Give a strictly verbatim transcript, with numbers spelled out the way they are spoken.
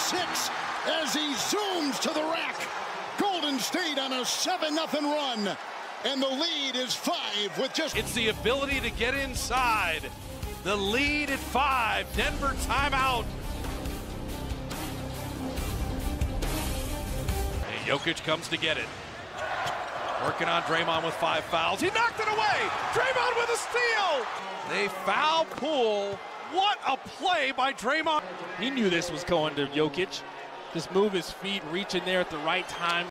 six as he zooms to the rack. Golden State on a seven nothing run. And the lead is five with just... It's the ability to get inside. The lead at five. Denver timeout. And Jokic comes to get it. Working on Draymond with five fouls. He knocked it away. Draymond with a steal. They foul Poole. What a play by Draymond. He knew this was going to Jokic. Just move his feet, reach in there at the right time.